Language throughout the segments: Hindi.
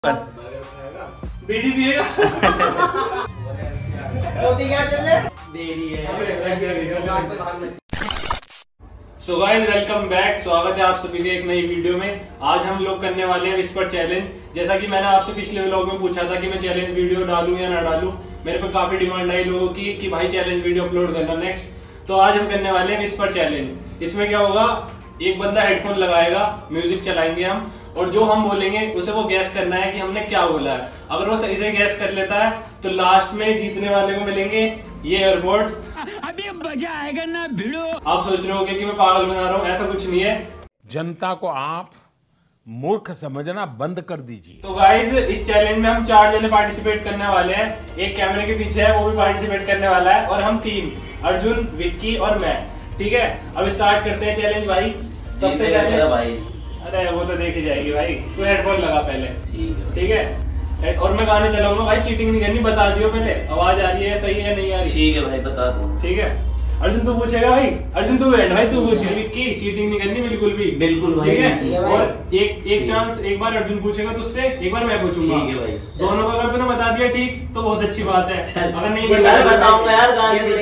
बीड़ी पिएगा। क्या चल रहा है? So guys welcome back. स्वागत है आप सभी के एक नई वीडियो में। आज हम लोग करने वाले हैं विस्पर चैलेंज। जैसा कि मैंने आपसे पिछले व्लॉग में पूछा था कि मैं चैलेंज वीडियो डालूं या ना डालूं, मेरे पे काफी डिमांड आई लोगों की कि भाई चैलेंज वीडियो अपलोड करना नेक्स्ट। तो आज हम करने वाले हैं विस्पर चैलेंज। इसमें क्या होगा, एक बंदा हेडफोन लगाएगा, म्यूजिक चलाएंगे हम, और जो हम बोलेंगे उसे वो गैस करना है कि हमने क्या बोला है। अगर वो सही से गैस कर लेता है तो लास्ट में जीतने वाले को मिलेंगे ये एयरपोर्ट्स। अभी मजा आएगा ना भिड़ो। आप सोच रहे होगे कि मैं पागल बना रहा हूँ, ऐसा कुछ नहीं है। जनता को आप मूर्ख समझना बंद कर दीजिए। तो गाइज इस चैलेंज में हम 4 जने पार्टिसिपेट करने वाले हैं। एक कैमरे के पीछे है, वो भी पार्टिसिपेट करने वाला है, और हम 3, अर्जुन, विक्की और मैं। ठीक है, अब स्टार्ट करते हैं चैलेंज भाई। सबसे पहले भाई, अरे वो तो देखी जाएगी भाई, तू हेडफोन लगा पहले। ठीक है, और मैं गाने चलाऊंगा भाई, चीटिंग नहीं करनी, बता दियो पहले आवाज आ रही है सही है नहीं आ रही। ठीक है भाई, बता दो। ठीक है, अर्जुन तू पूछेगा भाई, अर्जुन तू बैठ भाई, तू पूछ। विक्की चीटिंग नहीं करनी बिल्कुल भी। बिल्कुल भाई। ठीक है, और एक चांस, एक बार अर्जुन पूछेगा तुझसे, एक बार मैं पूछूंगा। ठीक है भाई। दोनों को अगर तूने बता दिया ठीक तो बहुत अच्छी बात है, अगर नहीं बताऊंगा यार, गाने ये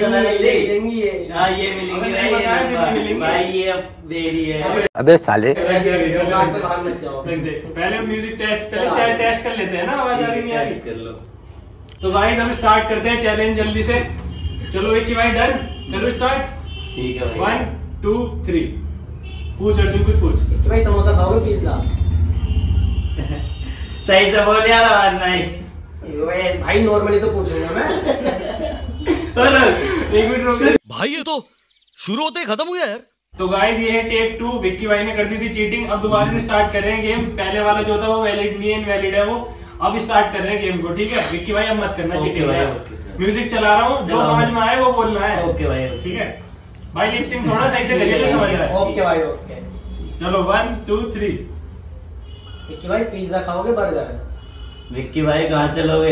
मिलेंगी भाई, ये देरी है। अबे साले पहले म्यूजिक टेस्ट कर लेते हैं ना, आवाज आ रही नहीं आ रही। कर लो। तो गाइस हम स्टार्ट करते हैं चैलेंज जल्दी से। चलो विक्की भाई डन, करो स्टार्ट। ठीक है भाई। 1 2 3 पूछ अर्जुन, कुछ पूछ। भाई समोसा खाओगे पिज्जा? सही से बोल यार, आवाज नहीं भाई, नॉर्मली तो पूछूंगा मैं। एक मिनट रुक। भाई ये तो शुरू होते ही खत्म हो गया यार। तो गाइस ये है टेक 2। विक्की भाई ने कर दी थी चीटिंग, अब दोबारा से स्टार्ट कर रहे हैं गेम। पहले वाला जो था वो वैलिड नहीं है, इनवैलिड है वो। अब स्टार्ट कर रहे हैं गेम को। ठीक है विक्की भाई, अब मत करना चीटिंग भाई। म्यूजिक चला रहा हूँ, जो समझ में आए वो बोलना है। ओके भाई। ठीक है भाई, लिप सिंक थोड़ा सही से करिए तो समझ रहा है। ओके भाई, ओके। चलो 1 2 3। विक्की भाई पिज्जा खाओगे बर्गर? विक्की भाई कहाँ चलोगे?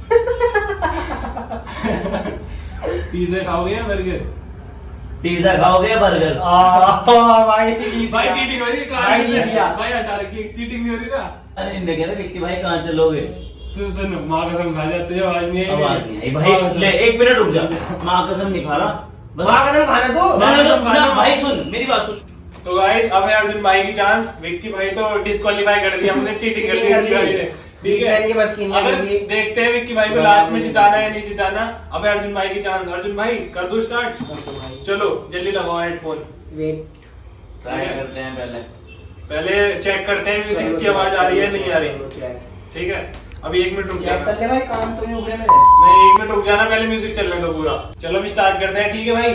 पिज्जा खाओगे या बर्गर? पिज्जा खाओगे बर्गर? भाई चीटिंग हो रही है भाई, हटा रखिए, चीटिंग नहीं हो रही ना। अरे इनने कह रहे विक्की भाई कहाँ चलोगे? तू सुन, माँ कसम खा जा, तुझे आवाज नहीं आई। आवाज नहीं आई भाई। ले 1 मिनट रुक जा, माँ कसम नहीं खा रहा। माँ कसम खाना तू भाई, सुन मेरी बात सुन। तो गाइस अब है अर्जुन भाई की चांस। विक्की भाई तो डिस्क्वालीफाई कर दिया हमने, चीटिंग कर दी। ठीक है, अगर देखते हैं विक्की भाई को लास्ट में जिताना है नहीं जिताना। अब है अर्जुन भाई की चांस। अर्जुन भाई कर दो स्टार्ट। चलो जल्दी लगाओ हेडफोन। ट्राई करते हैं पहले चेक करते हैं म्यूजिक की आवाज आ रही है नहीं आ रही। ठीक है, अभी 1 मिनट रुक जाना। कर ले भाई, काम तो नहीं हो गया मेरे। नहीं 1 मिनट रुक जाना, पहले म्यूजिक चलने दो पूरा। चलो अभी स्टार्ट करते हैं। ठीक है भाई,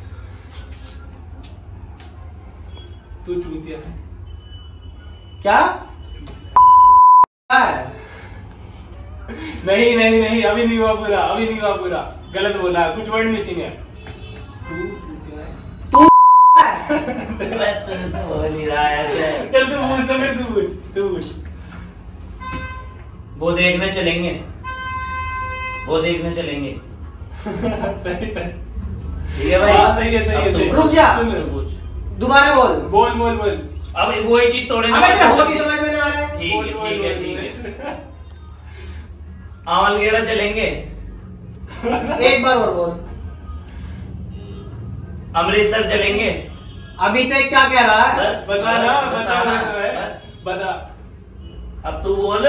तू चूतिया क्या? नहीं नहीं नहीं, अभी नहीं हुआ पूरा, अभी नहीं हुआ पूरा, गलत बोला, कुछ वर्ड मिसिंग है। बोल नहीं रहा है। चल तू पूछ, तो फिर तू पूछ। वो देखने चलेंगे, वो देखने चलेंगे। सही है, ठीक है भाई। हाँ सही है, सही है। रुक जा, दोबारा बोल। बोल। अब वही चीज तोड़े समझ में ना आ रहा है। ठीक है। आमलगेड़ा चलेंगे? एक बार और बोल। अमृतसर चलेंगे? अभी तक क्या कह रहा है? बता। अब तू बोल।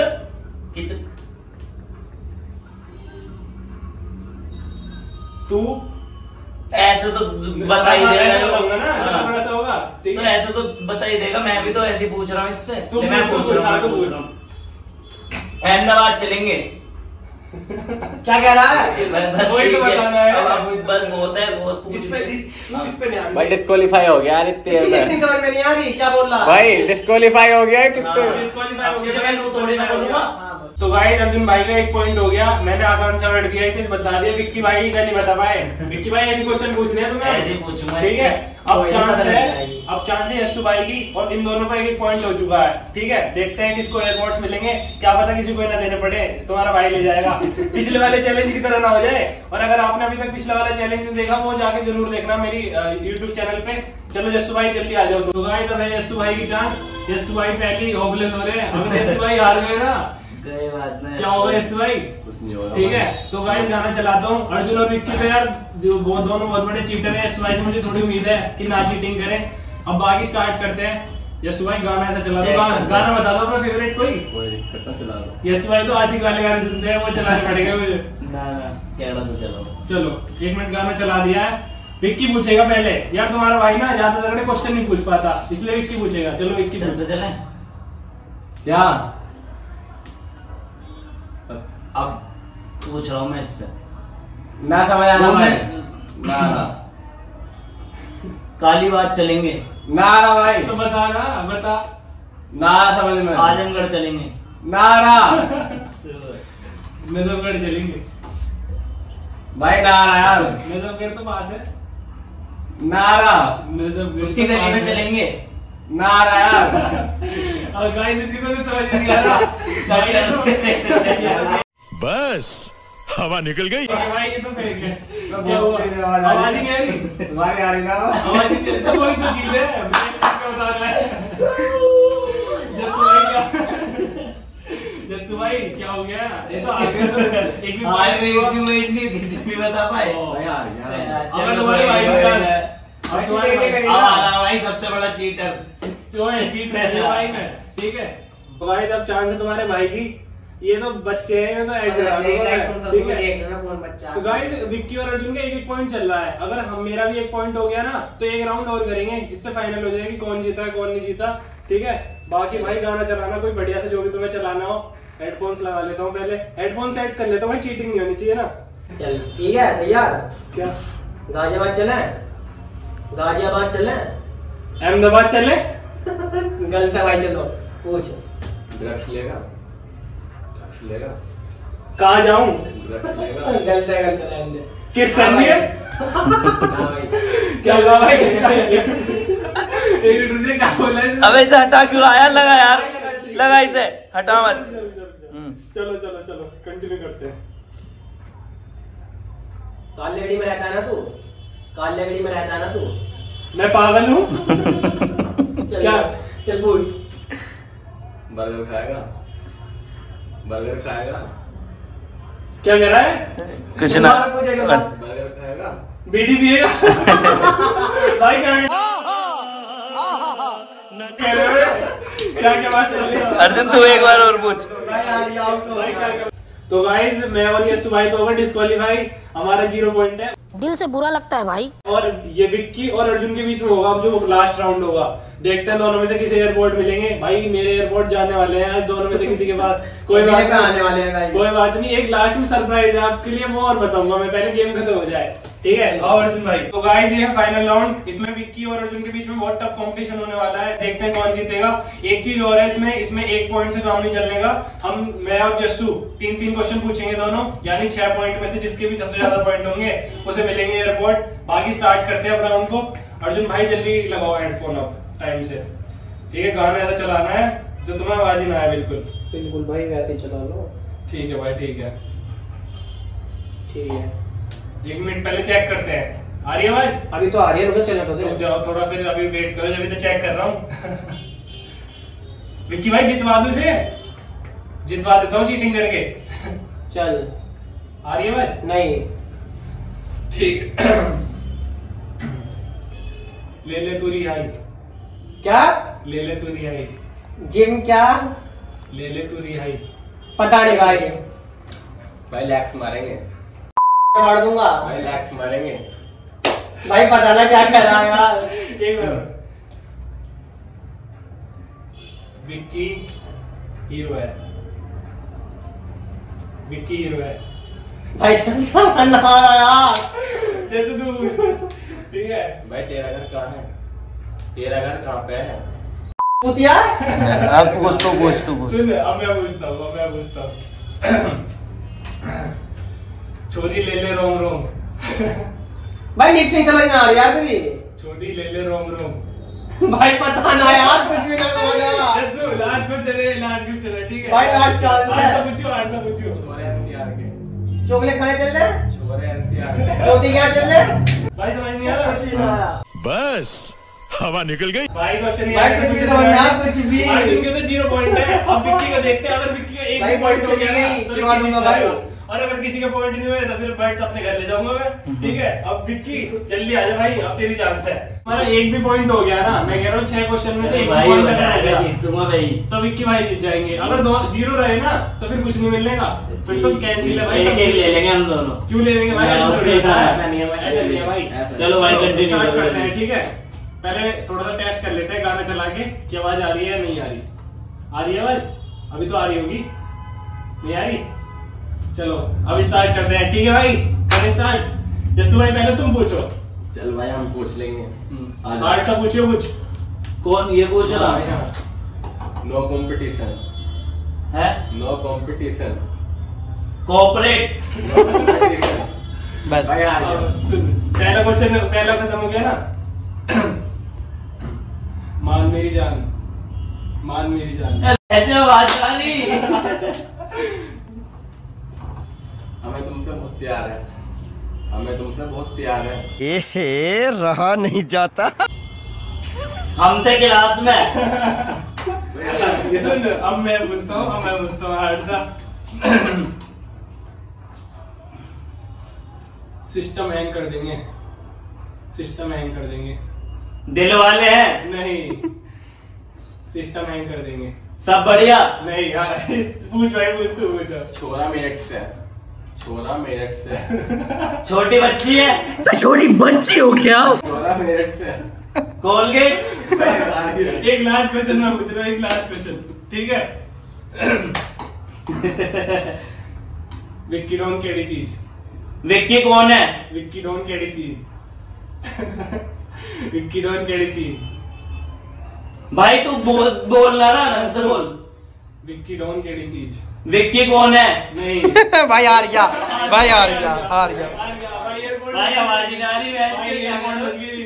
तू ऐसे तो बता ही देगा ना, थोड़ा सा होगा तो ऐसे तो बता ही देगा। मैं भी तो ऐसे ही पूछ रहा हूँ इससे। मैं पूछ रहा हूँ। अहमदाबाद चलेंगे? क्या कह रहा है? वही तो बताना है। अब बस बहुत है, बहुत पूछ। इस पे ध्यान भाई डिस्क्वालीफाई हो गया यार, इतने समझ में नहीं आ रही क्या बोल रहा भाई, डिस्क्वालीफाई हो गया कितने। डिस्क्वालीफाई हो गया, मैं थोड़ी ना बोलूंगा। तो गाइस अर्जुन भाई का 1 पॉइंट हो गया। मैंने आसान सा वर्ड दिया, इसे बता दिया। विक्की भाई का नहीं बता पाए। विक्की भाई ऐसे क्वेश्चन पूछने हैं तुम्हें, ऐसे पूछूंगा। ठीक है, अब चांस है यशु भाई की, और इन दोनों का 1 पॉइंट हो चुका है। ठीक है, देखते हैं किसको एयरपोर्ट्स मिलेंगे। क्या पता किसी को ना देने पड़े, तुम्हारा भाई ले जाएगा। पिछले वाले चैलेंज की तरह ना हो जाए। और अगर आपने अभी तक पिछला वाला चैलेंज नहीं देखा, वो जाके जरूर देखना मेरी YouTube चैनल पे। चलो यशु भाई जल्दी आ जाओ। तो गाइस अब है यशु भाई की चांस। यशु भाई पहले होपलेस हो रहे हैं, अगर यशु भाई हार गए ना कोई बात नहीं। क्या होगा यस भाई? कुछ नहीं होगा। ठीक है, तो गाइस गाना चलाता हूँ। अर्जुन और विक्की तो यार जो वो दोनों बहुत बड़े चीटर हैं, यस भाई से मुझे थोड़ी उम्मीद है कि ना चीटिंग करें। अब बाकी स्टार्ट करते हैं। यस भाई गाना ऐसा चला दो, गाना बता दो अपना फेवरेट कोई। कोई दिक्कत ना, चला दो। यस भाई तो आशिक वाले गाने सुनते हैं, वो चलाने पड़ेगा मुझे। ना कहना तो चलो। चलो 1 मिनट गाना चला दिया है। विक्की पूछेगा पहले। यार तुम्हारा भाई ना ज्यादा तगड़े क्वेश्चन नहीं पूछ पाता, इसलिए विक्की पूछेगा। चलो विक्की पूछ। चले क्या? अब पूछ रहा हूँ मैं इससे। ना समझ आना भाई। ना काली बात चलेंगे। ना भाई। तो बता ना, बता। ना समझ में। आजमगढ़ चलेंगे। नारा। नजफगढ़ चलेंगे भाई नारा यार। नजफगढ़ तो पास है। नारा। नजफगढ़ उसकी गली में चलेंगे। नारा यार। और गाइस इसकी तो कुछ समझ नहीं आ रहा। बस हवा निकल गई। भाई ये तो फेंक है। क्या हुआ? आवाज ही नहीं आ रही। तुम्हारी आ रही ना? आवाज ही नहीं। तो वही तो चीज है, क्या बता रहा है। जत्तू भाई क्या हो गया? ये तो आगे तो एक भी वेट नहीं किसी भी बता पाए। भाई आ रही यार। अगर तुम्हारे भाई को चांस, अब तुम्हारे भाई सबसे बड़ा चीटर तो है, चीट है भाई में। ठीक है, तो भाई जब चांस है तुम्हारे भाई की, ये तो बच्चे हैं, ये तो ऐसे ठीक है। तो गाइस विक्की और अर्जुन का 1-1 पॉइंट चल रहा है। अगर हम मेरा भी 1 पॉइंट हो गया ना, तो 1 राउंड और करेंगे, जिससे फाइनल हो जाएगी कौन जीता है कौन नहीं जीता। ठीक है, बाकी भाई गाना चलाना कोई बढ़िया से, जो भी तुम्हें चलाना हो। हेडफोन्स लगा लेता हूँ पहले, हेडफोन सेट कर लेता हूँ भाई, चीटिंग नहीं होनी चाहिए ना। चल ठीक है, तैयार? क्या गाजियाबाद चले? गाजियाबाद चले? अहमदाबाद चले? गलत है भाई, चलो पूछ। ड्रग्स लेगा? ड्रग्स लेगा? कहाँ जाऊँ? ड्रग्स लेगा? गलत है, गलत चला इनने। किस करनी है? ना भाई। क्या हुआ भाई? एक दूसरे क्या बोला है? अब ऐसे हटा क्यों रहा यार? लगा यार, लगा इसे, हटा मत। चलो चलो चलो कंटिन्यू करते हैं। कालीगढ़ी में रहता है ना तू? कालीगढ़ी में रहता है ना तू? मैं पागल हूँ? क्या? चल पूछ। बर्गर खाएगा? बर्गर खाएगा? क्या कर रहा है? कुछ ना। बर्गर खाएगा? बीड़ी पिएगा? भाई क्या बात चल रही है? अर्जुन तू एक बार और पूछ। भाई क्या? तो गाइस मैं और यशु भाई तो होगा डिस्क्वालीफाई, हमारा 0 पॉइंट है। दिल से बुरा लगता है भाई। और ये विक्की और अर्जुन के बीच में होगा अब जो लास्ट राउंड होगा। देखते हैं दोनों में से किसी एयरपोर्ट मिलेंगे। भाई मेरे एयरपोर्ट जाने वाले हैं आज दोनों में से किसी के पास। कोई बात नहीं, आने वाले हैं गाइस। कोई बात नहीं, एक लास्ट में सरप्राइज है आपके लिए, वो और बताऊंगा मैं, पहले गेम खत्म हो जाए। ठीक है, और अर्जुन भाई तो गाइस ये है फाइनल राउंड। इसमें विक्की और अर्जुन के बीच में बहुत टफ कंपटीशन होने वाला है, देखते हैं कौन जीतेगा। एक चीज और है इसमें 1 पॉइंट से काम नहीं चलने का। मैं और जस्सू 3-3 क्वेश्चन पूछेंगे दोनों, यानी 6 पॉइंट में से जिसके भी सबसे ज्यादा पॉइंट होंगे उसे मिलेंगे एयरपोर्ट। बाकी स्टार्ट करते हैं अब राउंड को। अर्जुन भाई जल्दी लगाओ हेडफोन अब टाइम से। ठीक है, गाना ऐसा चलाना है जो तुम्हें आवाज ही ना आए। बिल्कुल भाई, वैसे ही चला लो। ठीक है भाई, ठीक है। ठीक है, 1 मिनट पहले चेक करते हैं, आ रही है आवाज? अभी तो आ रही है, रुको चलने तो रुक दे। जाओ थोड़ा, फिर अभी वेट करो, अभी तो चेक कर रहा हूँ। विक्की भाई जितवा दो इसे, जितवा देता हूँ चीटिंग करके। चल, आ रही है आवाज? नहीं। ठीक। ले तू रिहाई। क्या? ले तू रिहाई। जिम क्या? ले तू रिहाई। पता नहीं भाई। भाई लैक्स मारेंगे? मार दूंगा भाई लैक्स मारेंगे? भाई, पता ना क्या कर रहा है यार। एक मिनट। विक्की हीरो है, विक्की हीरो है भाई ना यार। जैसे तू। ठीक है भाई तेरा घर कहाँ है? तेरा घर कहाँ पे है? पूछ यार। अब पूछ तो पूछ तो पूछ। सुन, अब मैं पूछता हूँ। छोरी ले रोम रोम। भाई लिप सिंक समझ ना आ रही यार तेरी। छोटी ले रोम रोम। भाई पता ना यार, कुछ भी ना समझ आ रहा। लास्ट में चले, ठीक है भाई लास्ट चांस है। आठ सौ पूछो। छोरे एनसीआर के। चॉकलेट खाने चल रहे? छोरे एनसीआर के। ज्योति क्या चल रहे? भाई समझ नहीं आ रहा? कुछ भी नहीं आ रहा। बस हवा निकल गई। भाई क्वेश्चन भाई कुछ भी समझना, कुछ भी। भाई इनके तो 0 पॉइंट है। अब विक्की को देखते हैं, अगर विक्की का एक भाई भी पॉइंट हो गया ना नहीं, तो चुरा विक्की दूंगा जीत भाई। जाएगा। और अगर किसी के पॉइंट नहीं हुए तो फिर बर्ड्स अपने घर ले जाऊंगा मैं। ठीक है, अब विक्की जल्दी आ जा भाई, अब तेरी चांस है। हमारा एक भी पॉइंट हो गया ना, मैं कह रहा हूँ 6 क्वेश्चन में से एक भाई पॉइंट अगर हो गया जीतूंगा भाई। तो विक्की भाई जीत जाएंगे। अगर 0 रहे ना तो फिर कुछ नहीं मिलने का, फिर तो कैंसिल है भाई। एक एक ले लेंगे हम दोनों। क्यों ले लेंगे भाई? ऐसा थोड़ी होता है। ऐसा नहीं है भाई, ऐसा नहीं है भाई। चलो भाई कंटिन्यू स्टार्ट करते करते हैं। ठीक है, पहले थोड़ा सा टेस्ट कर लेते हैं गाना चला के कि आवाज आ रही है या नहीं आ रही। आ रही है आवाज? अभी तो आ रही होगी, नहीं आ रही? चलो अब स्टार्ट करते हैं। ठीक है भाई, करें स्टार्ट। जस्सू भाई पहले तुम पूछो। चल भाई हम पूछ लेंगे। हार्ड सा पूछिए कुछ। कौन ये पूछ रहा नो कंपटीशन है? No competition cooperate. No competition. बस भाई आ जाओ। पहला क्वेश्चन पहला खत्म हो गया ना। मान मेरी जान, मान मेरी जान। ऐसे आवाज आ रही। हमें तुमसे बहुत प्यार है, हमें तुमसे बहुत प्यार है। एहे रहा नहीं जाता। हम थे क्लास में। सुन, अब मैं पूछता हूँ हार्ड सा। सिस्टम हैंग कर देंगे, सिस्टम हैंग कर देंगे। दिल वाले हैं? नहीं, सिस्टम हैंग कर देंगे। सब बढ़िया? नहीं यार, पूछ भाई, पूछ तू पूछो। छोरा मेरठ से, छोरा मेरठ से। छोटी बच्ची है? छोटी बच्ची हो क्या? छोरा मेरठ से। कोलगेट? एक लास्ट क्वेश्चन मैं पूछ रहा हूँ, एक लास्ट क्वेश्चन। ठीक है। विक्की डॉन केड़ी चीज? विक्की कौन है? विक्की डॉन केड़ी चीज? विक्की डॉन केड़ी चीज? भाई तू बोलना ना, ढंग से बोल। विक्की डॉन केड़ी चीज? विक्की कौन है? नहीं भाई हार गया, भाई हार गया, हार गया। भाई एयरपोर्ट, भाई आवाज ही नहीं आ रही। भाई एयरपोर्ट बच गई।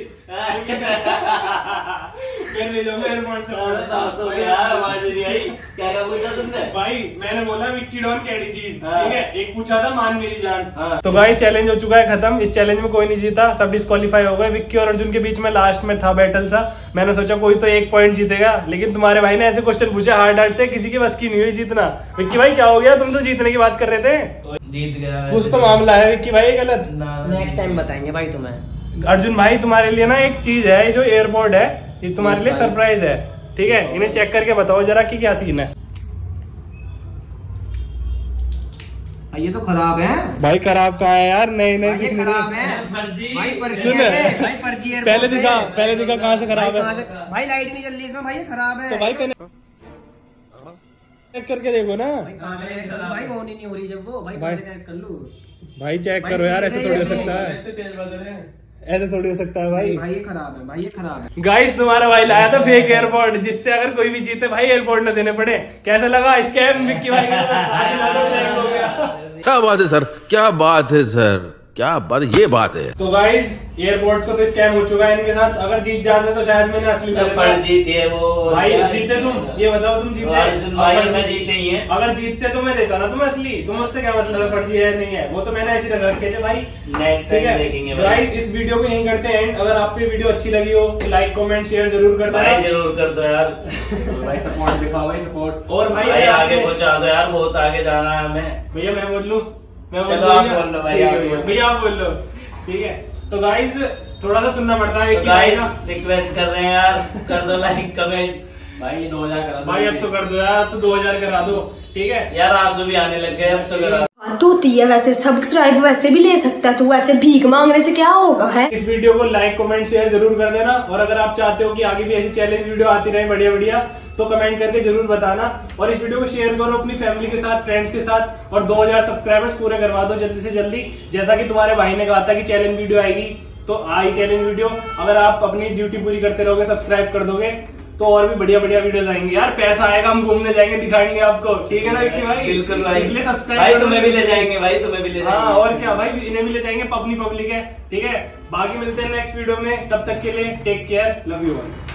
फिर ले जाऊंगा एयरपोर्ट से। यार आवाज नहीं आई। क्या क्या पूछा तुमने? भाई मैंने बोला विक्की डॉन केड़ी चीज। हाँ। ठीक है, एक पूछा था मान मेरी जान। हाँ। तो गाइस चैलेंज हो चुका है खत्म। इस चैलेंज में कोई नहीं जीता, सब डिस्क्वालीफाई हो गए। विक्की और अर्जुन के बीच में लास्ट में था बैटल सा। मैंने सोचा कोई तो 1 पॉइंट जीतेगा, लेकिन तुम्हारे भाई ने ऐसे क्वेश्चन पूछे हार्ड से, किसी की बस की नहीं हुई जीतना। विक्की भाई क्या हो गया? तुम तो जीतने की बात कर रहे थे। जीत गया कुछ तो मामला है विक्की भाई, गलत। नेक्स्ट टाइम बताएंगे भाई तुम्हें। अर्जुन भाई तुम्हारे लिए ना एक चीज है, ये जो एयरपोर्ट है ये तुम्हारे लिए सरप्राइज है। ठीक है, इन्हें चेक करके बताओ जरा कि क्या सीन है। ये तो खराब है भाई खराब कहाँ है यार? नहीं भाई, ये खराब है फर्जी। भाई, फर्जी सुन, है भाई, फर्जी है। पहले दिखा कहाँ से खराब है। भाई लाइट नहीं चल रही इसमें भाई, ये खराब है। तो भाई चेक करके देखो ना। भाई ऑन ही नहीं हो रही जब वो। भाई भाई- कहाँ से कर लूं? भाई चेक करो यार, ऐसे थोड़ी हो सकता है, ऐसे थोड़ी हो सकता है भाई। भाई ये खराब है, भाई ये खराब है। गाइस तुम्हारा भाई लाया था फेक एयरपोर्ट, जिससे अगर कोई भी जीते भाई एयरपोर्ट न देने पड़े। कैसा लगा स्कैम विक्की भाई का? हो गया। क्या बात है सर, क्या बात है सर, क्या बात, ये बात है। तो गाइस एयरपोर्ट्स को तो स्कैम हो चुका है इनके साथ। अगर जीत जाते तो शायद मैंने असली में फर्जी थे वो। भाई जीते तुम, ये बताओ तुम जीते? अर्जुन भाई में जीते ही हैं। अगर जीतते तो मैं देता ना तुम्हें असली। तुम उससे क्या मतलब है फर्जी है नहीं है? वो तो मैंने ऐसे रख रखे थे भाई। नेक्स्ट ठीक टाइम है देखेंगे गाइस, इस वीडियो को यहीं करते हैं एंड। अगर आपको ये वीडियो अच्छी लगी हो तो लाइक कमेंट शेयर जरूर कर भाई, देना। जरूर कर दो यार। भाई सपोर्ट दिखाओ भाई, सपोर्ट। और भाई भाई आगे आपने- पहुंचा दो यार, बहुत आगे जाना है हमें। भैया मैं बोल लूं? मैं चलो दूं आप क्या? बोल लो भाई, ठीक है आप बोल लो। भैया आप बोल लो। ठीक है, तो गाइस थोड़ा सा सुनना पड़ता है तो विक्की भाई गाइस का। रिक्वेस्ट कर रहे हैं यार, कर दो लाइक कमेंट। भाई 2000 करा दो भाई अब तो कर दो यार, अब तो 2000 करा दो। ठीक है यार आंसू भी आने लग गए, अब तो करा। तू है वैसे सब्सक्राइब वैसे भी ले सकता है, तू ऐसे भीख मांगने से क्या होगा है। इस वीडियो को लाइक कमेंट शेयर जरूर कर देना। और अगर आप चाहते हो कि आगे भी ऐसी चैलेंज वीडियो आती रहे बढ़िया बढ़िया, तो कमेंट करके जरूर बताना। और इस वीडियो को शेयर करो अपनी फैमिली के साथ, फ्रेंड्स के साथ। और 2000 सब्सक्राइबर्स पूरे करवा दो जल्दी से जल्दी। जैसा कि तुम्हारे भाई ने कहा था कि चैलेंज वीडियो आएगी, तो आई चैलेंज वीडियो। अगर आप अपनी ड्यूटी पूरी करते रहोगे, सब्सक्राइब कर दोगे, तो और भी बढ़िया बढ़िया वीडियोस आएंगे यार। पैसा आएगा, हम घूमने जाएंगे, दिखाएंगे आपको। ठीक है ना विक्की भाई? बिल्कुल भाई, इसलिए सब्सक्राइब भाई तुम्हें भी ले जाएंगे, भाई तुम्हें भी ले जाएंगे। हाँ और क्या भाई, इन्हें भी ले जाएंगे, अपनी पब्लिक है। ठीक है, बाकी मिलते हैं नेक्स्ट वीडियो में। तब तक के लिए take care, love you all.